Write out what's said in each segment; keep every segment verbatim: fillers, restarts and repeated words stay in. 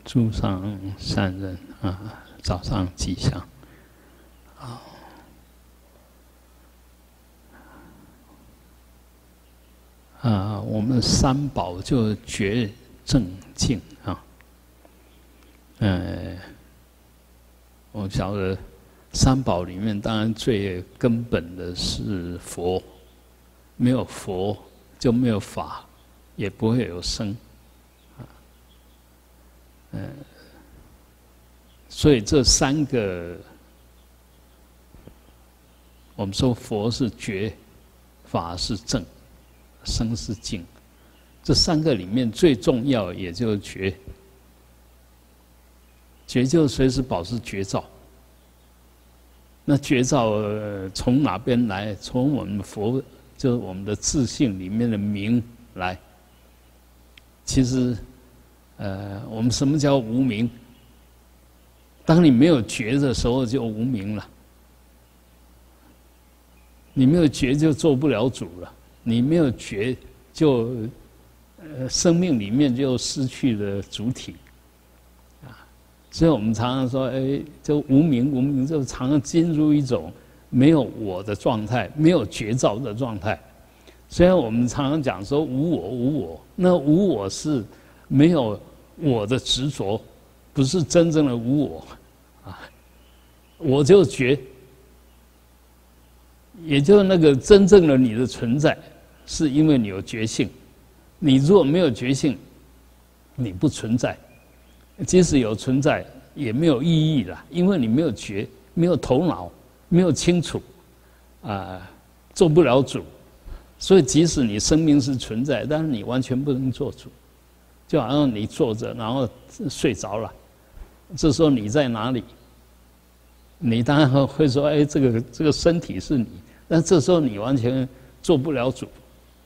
诸上善人啊，早上吉祥啊！啊，我们三宝就觉正净啊。呃，我晓得三宝里面，当然最根本的是佛，没有佛就没有法，也不会有生。嗯，所以这三个，我们说佛是觉，法是正，生是净。这三个里面最重要，也就是觉。觉就随时保持觉照。那觉照从哪边来？从我们佛，就是我们的自性里面的明来。其实。呃，我们什么叫无明？当你没有觉的时候，就无明了。你没有觉，就做不了主了。你没有觉，就呃，生命里面就失去了主体啊。所以我们常常说，哎，就无明，无明就常常进入一种没有我的状态，没有觉照的状态。虽然我们常常讲说无我，无我，那无我是。没有我的执着，不是真正的无我啊！我就觉，也就是那个真正的你的存在，是因为你有觉性。你如果没有觉性，你不存在。即使有存在，也没有意义了，因为你没有觉，没有头脑，没有清楚，啊，做不了主。所以，即使你生命是存在，但是你完全不能做主。就好像你坐着，然后睡着了，这时候你在哪里？你当然会说：“哎，这个这个身体是你。”但这时候你完全做不了主。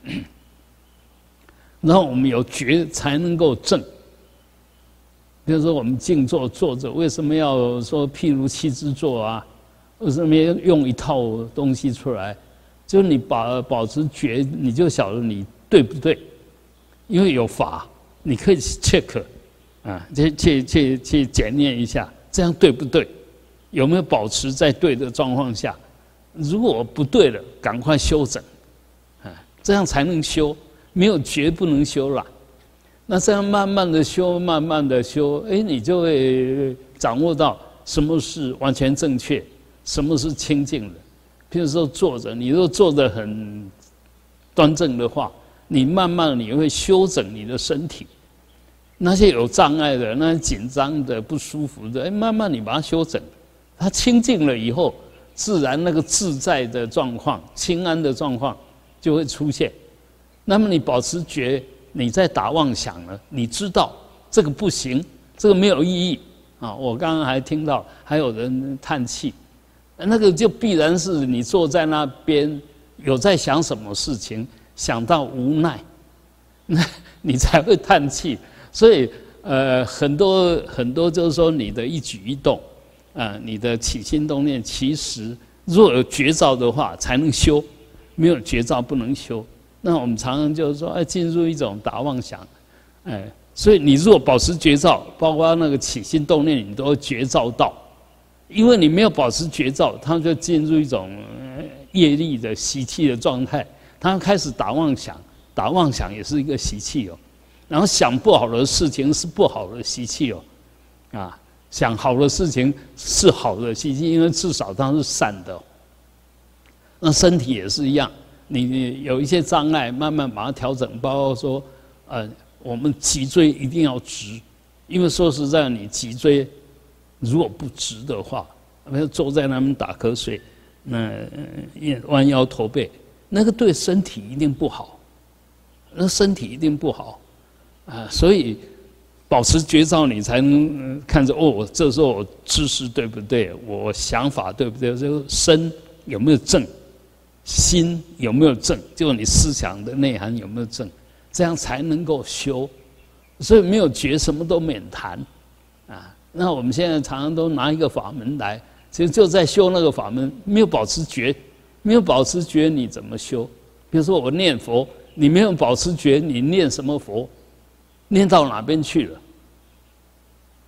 然后我们有觉才能够正。比如说我们静坐坐着，为什么要说譬如七支坐啊？为什么要用一套东西出来？就是你保保持觉，你就晓得你对不对？因为有法。你可以 check 啊，去去去去检验一下，这样对不对？有没有保持在对的状况下？如果不对了，赶快修整，啊，这样才能修。没有觉不能修啦。那这样慢慢的修，慢慢的修，哎，你就会掌握到什么是完全正确，什么是清净的。譬如说坐着，你如果坐得很端正的话。你慢慢你会修整你的身体，那些有障碍的、那些紧张的、不舒服的，哎，慢慢你把它修整，它清净了以后，自然那个自在的状况、清安的状况就会出现。那么你保持觉，你在打妄想了，你知道这个不行，这个没有意义啊！我刚刚还听到还有人叹气，那个就必然是你坐在那边有在想什么事情。想到无奈，那你才会叹气。所以，呃，很多很多就是说，你的一举一动，啊、呃，你的起心动念，其实若有觉照的话，才能修；没有觉照，不能修。那我们常常就是说，哎，进入一种打妄想，哎，所以你如果保持觉照，包括那个起心动念，你都会觉照到。因为你没有保持觉照，它就进入一种业力的习气的状态。他开始打妄想，打妄想也是一个习气哦。然后想不好的事情是不好的习气哦，啊，想好的事情是好的习气，因为至少它是善的、哦。那身体也是一样，你你有一些障碍，慢慢把它调整，包括说，呃，我们脊椎一定要直，因为说实在，你脊椎如果不直的话，比如坐在那边打瞌睡，那弯腰驼背。那个对身体一定不好，那身体一定不好，啊，所以保持觉照，你才能看着哦，这时候我知识对不对，我想法对不对，这个身有没有正，心有没有正，就是你思想的内涵有没有正，这样才能够修。所以没有觉，什么都免谈，啊，那我们现在常常都拿一个法门来，其实就在修那个法门，没有保持觉。没有保持觉，你怎么修？比如说我念佛，你没有保持觉，你念什么佛？念到哪边去了？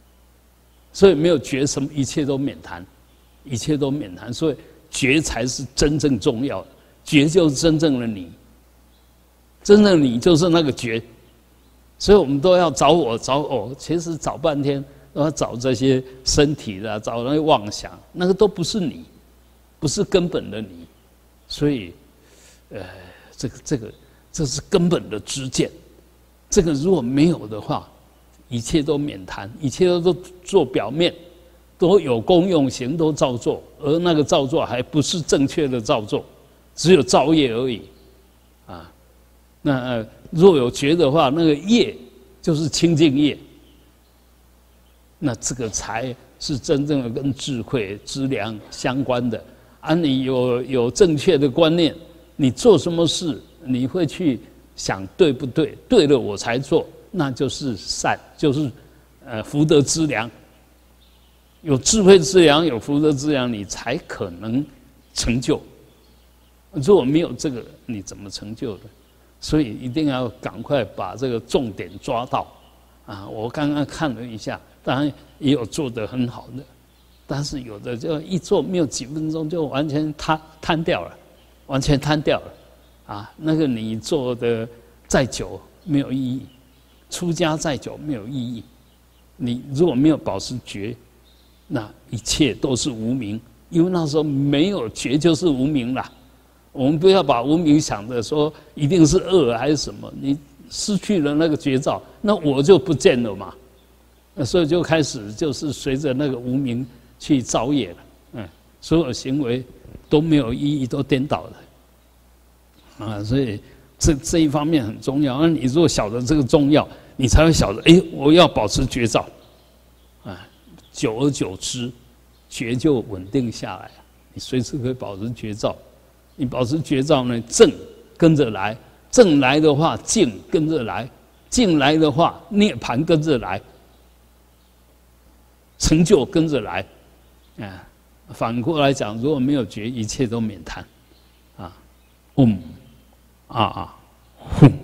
所以没有觉，什么一切都免谈，一切都免谈。所以觉才是真正重要的，觉就是真正的你，真正的你就是那个觉。所以我们都要找我找我，其实找半天都要找这些身体的，找那些妄想，那个都不是你，不是根本的你。所以，呃，这个这个这是根本的知见。这个如果没有的话，一切都免谈，一切都都做表面，都有功用行，都照做，而那个照做还不是正确的照做，只有造业而已，啊，那、呃、若有觉的话，那个业就是清净业，那这个才是真正的跟智慧资粮相关的。啊，你有有正确的观念，你做什么事，你会去想对不对？对了我才做，那就是善，就是呃福德资粮。有智慧资粮，有福德资粮，你才可能成就。如果没有这个，你怎么成就的？所以一定要赶快把这个重点抓到。啊，我刚刚看了一下，当然也有做得很好的，但是有的就一做没有几分钟就完全瘫瘫掉了，完全瘫掉了。啊，那个你做的再久没有意义，出家再久没有意义。你如果没有保持觉，那一切都是无明，因为那时候没有觉就是无明啦。我们不要把无明想着说一定是恶还是什么，你失去了那个觉照，那我就不见了嘛。所以就开始就是随着那个无明去造业了，嗯，所有行为都没有意义，都颠倒了，啊，所以这这一方面很重要。那你如果晓得这个重要，你才会晓得，哎，我要保持觉照，啊，久而久之，觉就稳定下来了。你随时可以保持觉照，你保持觉照呢，正跟着来，正来的话，静跟着来，静来的话，涅槃跟着来。成就跟着来，啊，反过来讲，如果没有觉，一切都免谈，啊，嗡，啊啊，吽。